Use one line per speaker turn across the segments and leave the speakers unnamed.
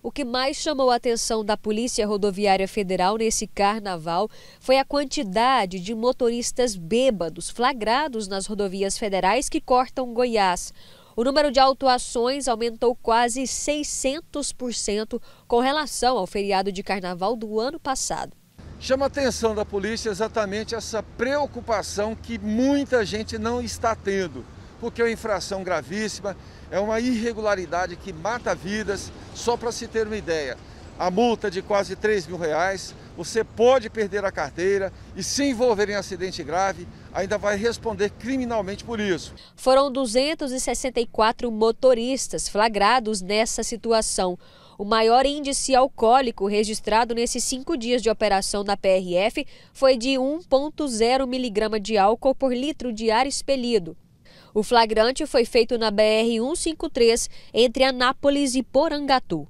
O que mais chamou a atenção da Polícia Rodoviária Federal nesse carnaval foi a quantidade de motoristas bêbados flagrados nas rodovias federais que cortam Goiás. O número de autuações aumentou quase 600% com relação ao feriado de carnaval do ano passado.
Chama a atenção da polícia exatamente essa preocupação que muita gente não está tendo, porque é uma infração gravíssima, é uma irregularidade que mata vidas. Só para se ter uma ideia, a multa de quase R$3.000, você pode perder a carteira e, se envolver em acidente grave, ainda vai responder criminalmente por isso.
Foram 264 motoristas flagrados nessa situação. O maior índice alcoólico registrado nesses 5 dias de operação da PRF foi de 1,0 miligrama de álcool por litro de ar expelido. O flagrante foi feito na BR-153, entre Anápolis e Porangatu.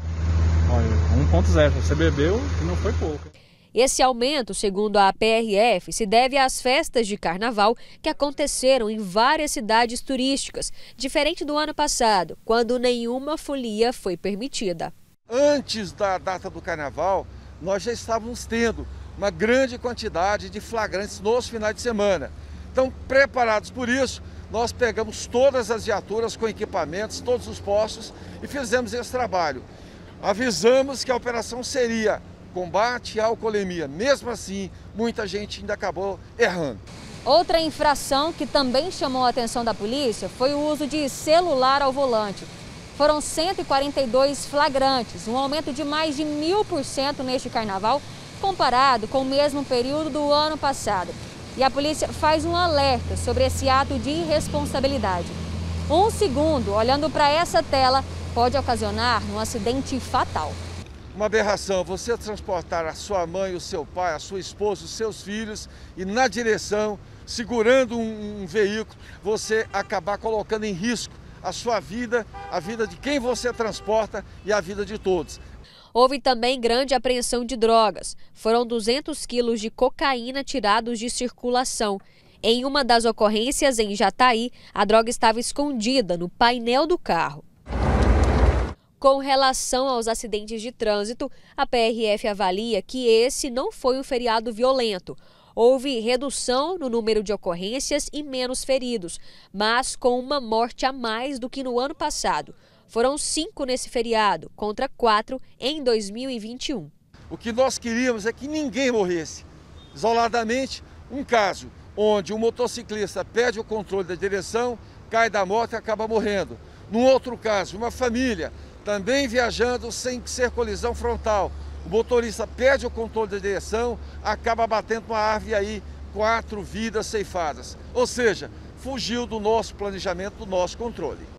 Olha, 1,0, você bebeu e não foi pouco.
Esse aumento, segundo a PRF, se deve às festas de carnaval que aconteceram em várias cidades turísticas, diferente do ano passado, quando nenhuma folia foi permitida.
Antes da data do carnaval, nós já estávamos tendo uma grande quantidade de flagrantes nos finais de semana. Então, preparados por isso, nós pegamos todas as viaturas com equipamentos, todos os postos e fizemos esse trabalho. Avisamos que a operação seria combate à alcoolemia. Mesmo assim, muita gente ainda acabou errando.
Outra infração que também chamou a atenção da polícia foi o uso de celular ao volante. Foram 142 flagrantes, um aumento de mais de 1000% neste carnaval, comparado com o mesmo período do ano passado. E a polícia faz um alerta sobre esse ato de irresponsabilidade. 1 segundo olhando para essa tela pode ocasionar um acidente fatal.
Uma aberração, você transportar a sua mãe, o seu pai, a sua esposa, os seus filhos e na direção, segurando um veículo, você acabar colocando em risco a sua vida, a vida de quem você transporta e a vida de todos.
Houve também grande apreensão de drogas. Foram 200 quilos de cocaína tirados de circulação. Em uma das ocorrências, em Jataí, a droga estava escondida no painel do carro. Com relação aos acidentes de trânsito, a PRF avalia que esse não foi um feriado violento. Houve redução no número de ocorrências e menos feridos, mas com uma morte a mais do que no ano passado. Foram 5 nesse feriado, contra 4 em 2021.
O que nós queríamos é que ninguém morresse. Isoladamente, um caso onde um motociclista perde o controle da direção, cai da moto e acaba morrendo. Num outro caso, uma família também viajando sem ser colisão frontal. O motorista perde o controle da direção, acaba batendo uma árvore e aí 4 vidas ceifadas. Ou seja, fugiu do nosso planejamento, do nosso controle.